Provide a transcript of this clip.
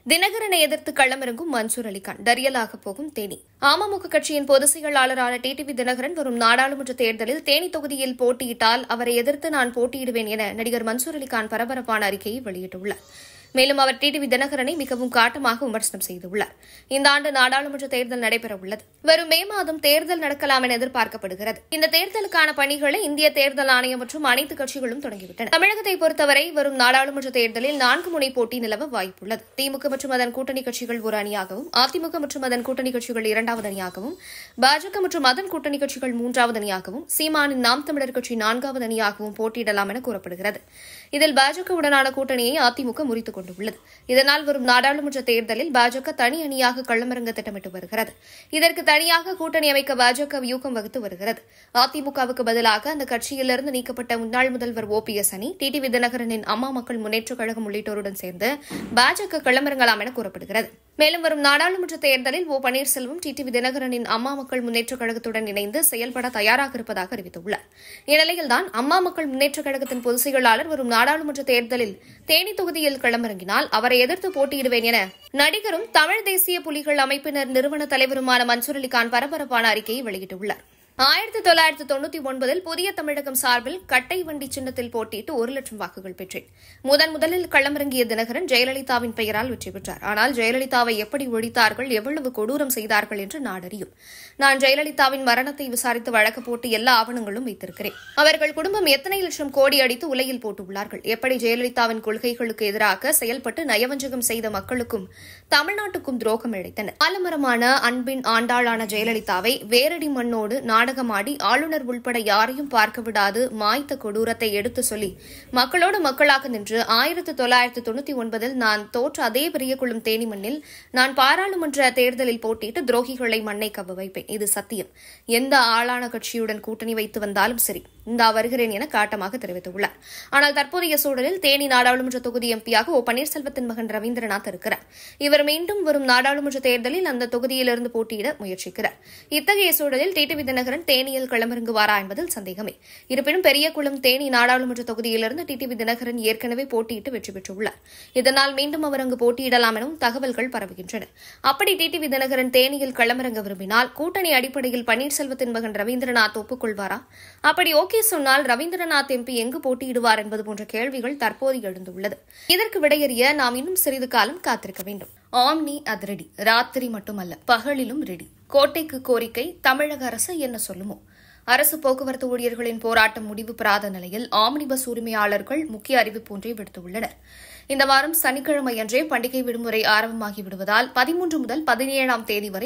தினகரனை எதிர்த்து களமிறங்கும் மன்சூர் அலிகான் டரியலாக போகும் தேனி. அமமுக கட்சியின் பொதுச் செயலாளரான டிடிவி தினகரன் வரும் நாடாளுமன்ற தேர்தலில் தேனி தொகுதியில் போட்டியிட்டால் அவரை எதிர்த்து நான் போட்டியிடுவேன் என நடிகர் மன்சூர் அலிகான் பரபரப்பான அறிக்கையை வெளியிட்டுள்ளார். மேலும் அவர் டிடிவி தினகரனை மிகவும் காட்டமாக விமர்சனம் செய்துள்ளார். இந்த ஆண்டு நாடாளுமன்ற தேர்தல் நடைபெறவுள்ளது. வரும் மே மாதம் தேர்தல் நடக்கலாம் என எதிர்பார்க்கப்படுகிறது. இந்த தேர்தலுக்கான பணிகளை இந்திய தேர்தல் ஆணையம் மற்றும் அனைத்து கட்சிகளும் தொடங்கிவிட்டன. தமிழகத்தை பொறுத்தவரை வரும் நாடாளுமன்ற தேர்தலில் 4 முனை போட்டி நிலவ வாய்ப்புள்ளது. திமுக மற்றும் அதன் கூட்டணி கட்சிகள் ஒரு அணியாகவும், அதிமுக மற்றும் அதன் கூட்டணி கட்சிகள் 2வது அணியாகவும், பாஜக மற்றும் அதன் கூட்டணி கட்சிகள் 3வது அணியாகவும், சீமானின் நாம் தமிழர் கட்சி 4வது அணியாகவும் போட்டியிடலாம் என கூறப்படுகிறது. இதில் பாஜகவுடனான கூட்டணியை அதிமுக முறித்துக் கொண்டுள்ளது. இதனால் வரும் நாடாளுமன்ற தேர்தலில் பாஜக தனி அணியாக களமிறங்க திட்டமிட்டு வருகிறது. இதற்கு தனியாக கூட்டணி அமைக்க பாஜக வியூகம் வகுத்து வருகிறது. அதிமுகவுக்கு பதிலாக அந்த கட்சியிலிருந்து நீக்கப்பட்ட முன்னாள் முதல்வர் OPS அணி, டிடிவி தினகரனின் அம்மா மக்கள் முன்னேற்றக் கழகம் உள்ளிட்டோருடன் சேர்ந்து பாஜக களமிறங்கலாம் என கூறப்படுகிறது. மேலும் வரும் நாடாளுமன்ற தேர்தலில் பன்னீர்செல்வம் டிடிவி தினகரனின் அம்மா மக்கள் முன்னேற்றக் கழகத்துடன் இணைந்து செயல்பட தயாராக இருப்பதாக அறிவித்துள்ளார். இந்நிலையில்தான் அம்மா மக்கள் முன்னேற்றக் கழகத்தின் பொதுச் செயலாளர் வரும் நாடாளுமன்ற தேர்தலில் தேனி தொகுதியில் களமிறங்கினால் அவரை எதிர்த்து போட்டியிடுவேன் என நடிகரும் தமிழ் தேசிய புலிகள் அமைப்பினர் நிறுவன தலைவருமான மன்சூர் அலிகான் பரபரப்பான அறிக்கையை வெளியிட்டுள்ளார். 1999 புதிய தமிழகம் சார்பில் கட்டை வண்டி சின்னத்தில் போட்டியிட்டு 1 லட்சம் வாக்குகள் பெற்றேன். முதலில் களமிறங்கிய தினகரன் ஜெயலலிதாவின் பெயரால் வெற்றி பெற்றார். ஆனால் ஜெயலலிதாவை எப்படி ஒழித்தார்கள், எவ்வளவு கொடூரம் செய்தார்கள் என்று நாடறியும். நான் ஜெயலலிதாவின் மரணத்தை விசாரித்து வழக்கு போட்டு எல்லா ஆவணங்களும் வைத்திருக்கிறேன். அவர்கள் குடும்பம் எத்தனை லட்சம் கோடி அடித்து உலையில் போட்டுள்ளார்கள், எப்படி ஜெயலலிதாவின் கொள்கைகளுக்கு எதிராக செயல்பட்டு நயவஞ்சகம் செய்த மக்களுக்கும் தமிழ்நாட்டுக்கும் துரோகம் இழைத்தனர். ஆலமரமான அன்பின் ஆண்டாளான ஜெயலலிதாவை வேரடி மண்ணோடு நாடகமாடி ஆளுநர் உள்பட யாரையும் பார்க்க விடாது மாய்த்த கொடூரத்தை எடுத்து சொல்லி மக்களோடு மக்களாக நின்று 1999 நான் தோற்ற அதே பெரியகுளம் தேனி மண்ணில் நான் பாராளுமன்ற தேர்தலில் போட்டியிட்டு துரோகிகளை மண்ணை கவ்வ வைப்பேன். இது சத்தியம். எந்த ஆளான கட்சியுடன் கூட்டணி வைத்து வந்தாலும் சரி, இந்தா வருகிறேன் என காட்டமாக தெரிவித்துள்ளார். ஆனால் தற்போதைய சூழலில் தேனி நாடாளுமன்ற தொகுதி எம்பியாக பன்னீர்செல்வத்தின் மகன் ரவீந்திரநாத் இருக்கிறார். இவர் மீண்டும் வரும் நாடாளுமன்ற தேர்தலில் அந்த தொகுதியிலிருந்து போட்டியிட முயற்சிக்கிறார். இத்தகைய சூழலில் டிடிவி தினகரன் தேனியில் களமிறங்குவாரா என்பதில் சந்தேகமே. இருப்பினும் பெரியகுளம் தேனி நாடாளுமன்ற தொகுதியிலிருந்து டிடிவி தினகரன் ஏற்கனவே போட்டியிட்டு வெற்றி பெற்றுள்ளார். இதனால் மீண்டும் அவர் அங்கு போட்டியிடலாம் எனவும் தகவல்கள் பரவுகின்றன. அப்படி டிடிவி தினகரன் தேனியில் களமிறங்க விரும்பினால் கூட்டணி அடிப்படையில் பன்னீர்செல்வத்தின் மகன் ரவீந்திரநாத் ஒப்புக்கொள்வாரா? அப்படி சொன்னால் ரவீந்திரநாத் எம்பி எங்கு போட்டியிடுவார் என்பது போன்ற கேள்விகள் தற்போது எழுந்துள்ளது. இதற்கு விடையறிய நாம் இன்னும் சிறிது காலம் காத்திருக்க வேண்டும். ஆம்னி அதிரடி, ராத்திரி மட்டுமல்ல பகலிலும் ரெடி. கோட்டைக்கு கோரிக்கை, தமிழக அரசு என்ன சொல்லுமோ? அரசு போக்குவரத்து ஊழியர்களின் போராட்டம் முடிவு பெறாத நிலையில் ஆம்னி பஸ் உரிமையாளர்கள் முக்கிய அறிவிப்பு ஒன்றை விடுத்துள்ளனர். இந்த வாரம் சனிக்கிழமையன்றே பண்டிகை விடுமுறை ஆரம்பமாகிவிடுவதால் 13 முதல் 17ஆம் தேதி வரை